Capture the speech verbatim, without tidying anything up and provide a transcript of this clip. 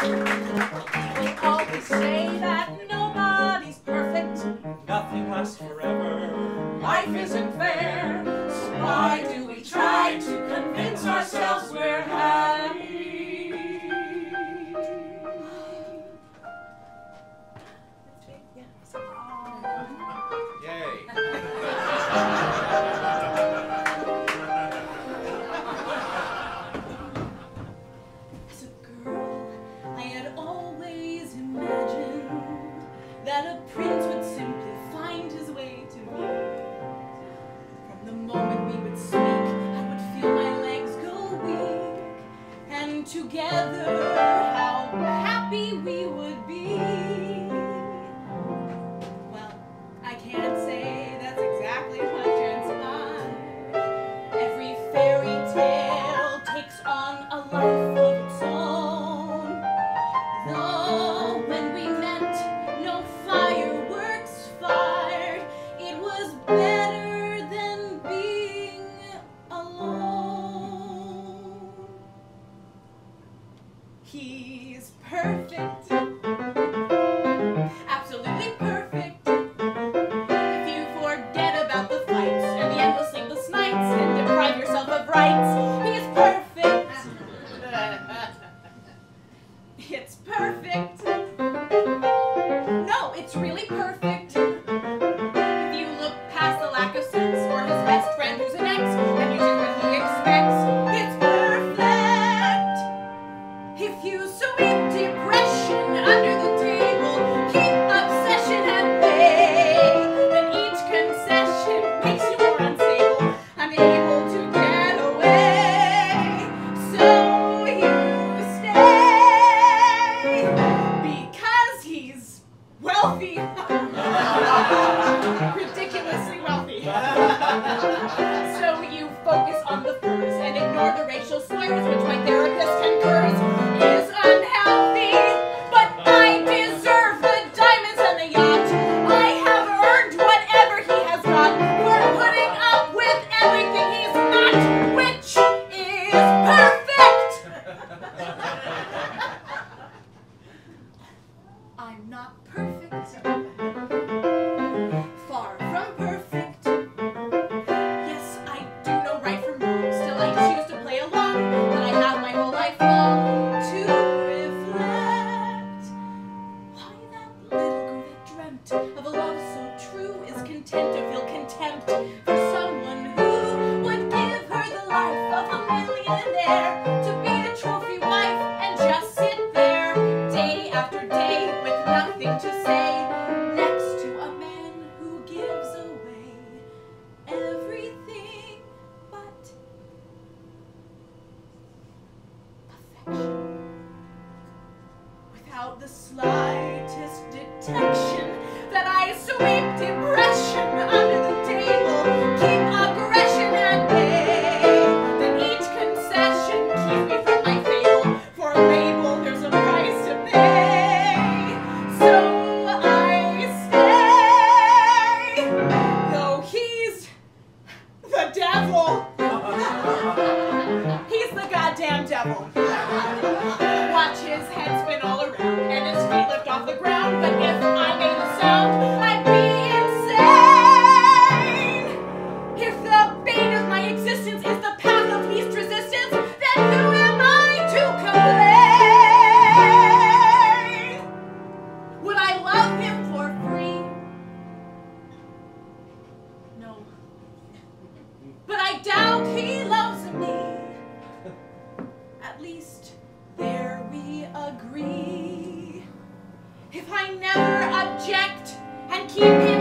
People always say that nobody's perfect. Nothing lasts forever. Life isn't fair. So why do we try to convince ourselves we're happy? Yay. As a girl, I had always imagined that a prince would simply find his way to me. From the moment we would speak, I would feel my legs go weak, and together, how happy we would be. Well, I can't say that's exactly what transpired. Every fairy tale takes on a life of its own. Though when we met, no fireworks fired. It was better than being alone. He's perfect. Absolutely perfect. If you forget about the fights and the endless sleepless nights and deprive yourself of rights, he's perfect. It's perfect. No, it's really perfect. If you look past the lack of sense or his best friend who's an ex, and you do what he expects, it's perfect. If you sweep depression under the table, keep obsession at bay, then each concession makes you more unstable, unable to get away. So you stay because he's wealthy. Ridiculously wealthy. So you focus on the furs and ignore the racial slurs, which my therapist concurs is unhealthy. But I deserve the diamonds and the yacht. I have earned whatever he has got for putting up with everything he's not, which is perfect. I'm not perfect. Far from perfect. Yes, I do know right from wrong. Still, I choose to play along. But I have my whole life long to reflect. Why that little girl that dreamt of a love so true is content to feel contempt for someone who would give her the life of a millionaire, to be a trophy wife and just sit there day after day with nothing to say, next to a man who gives away everything but affection, without the slightest detection that I sweep depression under the table, keep aggression at bay, then each concession keeps me from my fable. For a label, there's a price to pay. So I stay, though he's the devil. He's the goddamn devil. Watch his head spin all around and his feet lift off the ground. But if I made a sound, I'd be insane. If the bane of my existence is the path of least resistance, then who am I to complain? Would I love him for free? No. But I doubt he loves me. At least there we agree. If I never object and keep him